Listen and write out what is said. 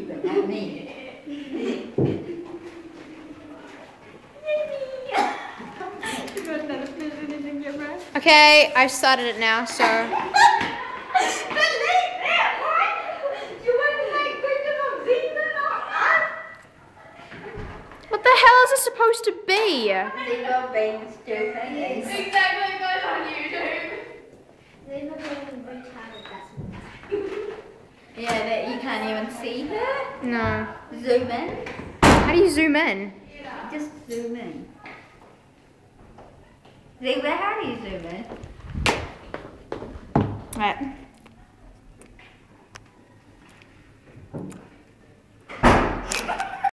but not me. Okay, I started it now, so. What the hell is this supposed to be? Zebra being stupid. Exactly, goes on YouTube. Zebra being retarded, that's Yeah, that you can't even see her. No. Zoom in. How do you zoom in? Just zoom in. Zebra, how do you zoom in? Right.